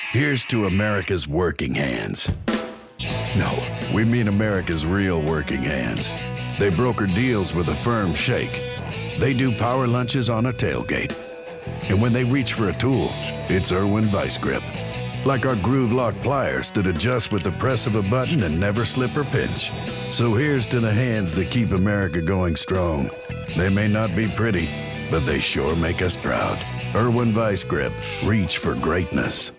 Here's to America's working hands. No, we mean America's real working hands. They broker deals with a firm shake. They do power lunches on a tailgate. And when they reach for a tool, it's Irwin Vice Grip. Like our groovelock pliers that adjust with the press of a button and never slip or pinch. So here's to the hands that keep America going strong. They may not be pretty, but they sure make us proud. Irwin Vice Grip. Reach for greatness.